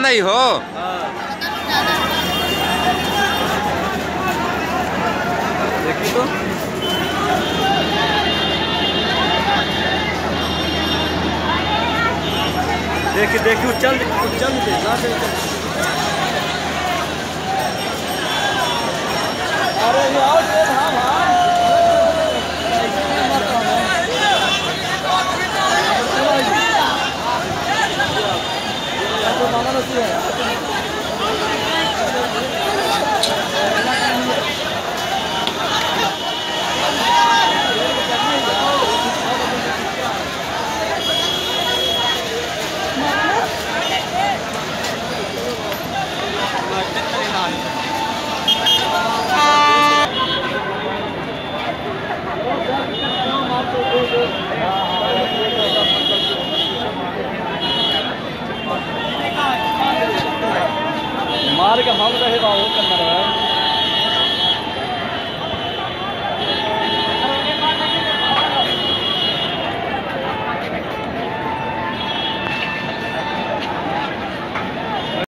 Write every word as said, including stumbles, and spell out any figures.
नहीं हो। देखिए तो देखिए देखिए चल चल चल अरे यार हाँ हाँ मार के हम रहे बाबू।